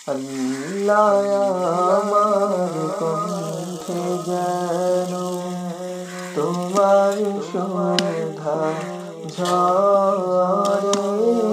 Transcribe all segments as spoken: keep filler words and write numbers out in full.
আল্লাহ আমার কণ্ঠে যেন তোমার সুধা ঝরে,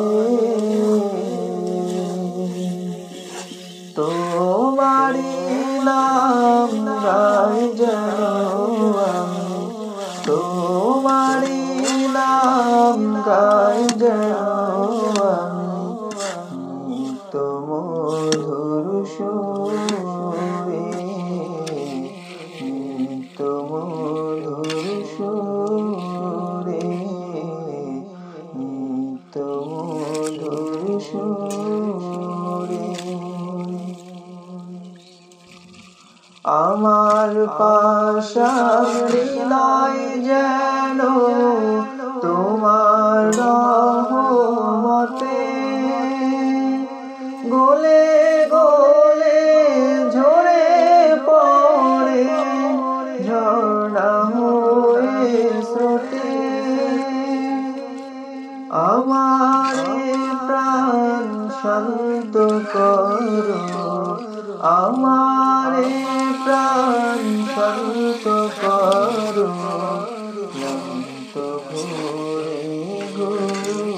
তোমারি নাম গাই যেন আমি, তোমারি নাম গাই যেন আমি নিত্য মধুর সুরে, নিত্য মধুর সুরে, নিত্য মধুর সুরে। আমার পাশান হৃদয় যেন তোমার রহমতে গলে গলে ঝরে পড়ে, ঝর্ণা হয়ে স্রোতে। আমার প্রাণ শান্ত করো, আমার প্রাণ শান্ত করো, ক্লান্ত ঘুরে ঘুরে।